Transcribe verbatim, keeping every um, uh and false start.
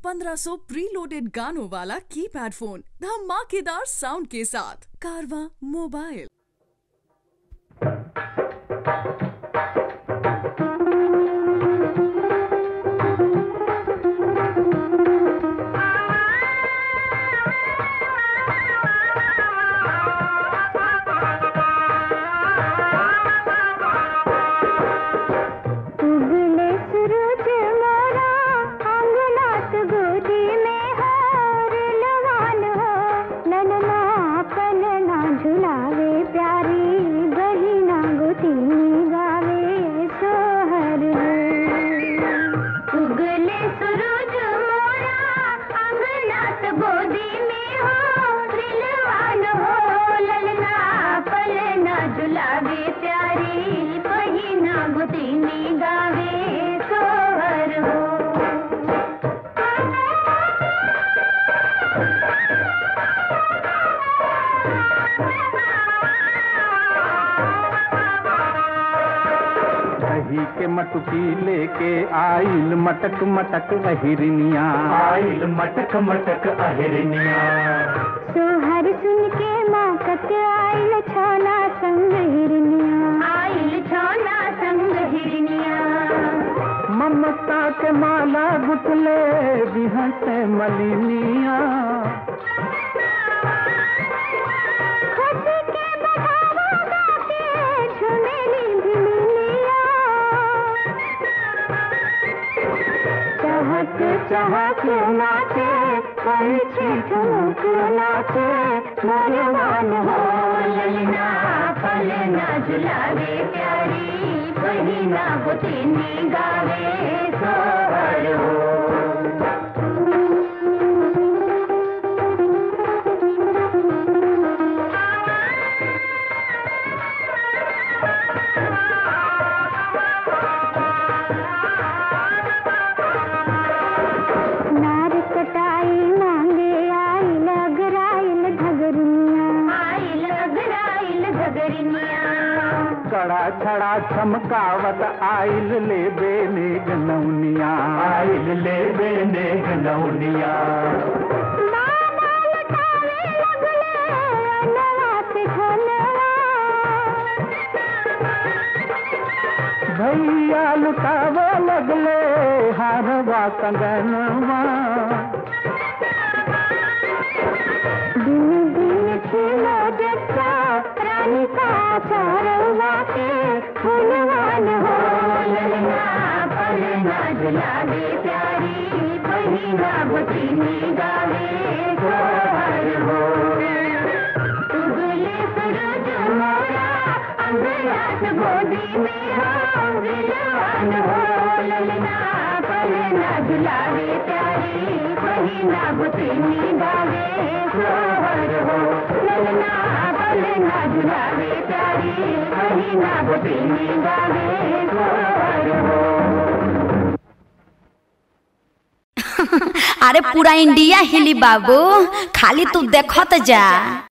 पंद्रह सौ pre loaded गानों वाला कीपैड फोन धमाकेदार साउंड के साथ कारवा मोबाइल। दही के मटकी लेके आइल मटक मटक अहिरनिया, आइल मटक मटक अहिरनिया। सोहर सुन के माकत आइल छाना संग हिरनिया, आइल छाना संग हिरनिया। ममता के माला गुथले बिहस मलिनिया, चहक नाचे पंछी ठुमक नाचे मोरवान हो ललना फलना झुलावे प्यारी बहिना बुतनी गावे सोहर हो। कड़ा छड़ा चमकावत आइल ले बेने गनौनिया, आइल ले बेने गनौनिया। भैया लुटावे लगले हारवा कंगनवा, दिन दिन खिलो जच्चा रानी का चारवा के फूलवान हो ललना फलना झुलावे प्यारी बहिना बुतनी गावे सोहर हो। उगले सूरज मोरा अंगरात गोदी में हो विलवान हो ललना फलना झुलावे प्यारी बहिना बुतनी गावे सोहर हो। ललना फलना झुलावे प्यारी बहिना बुतनी गावे सोहर हो। अरे पूरा इंडिया हिली बाबू, खाली तू देखत जा।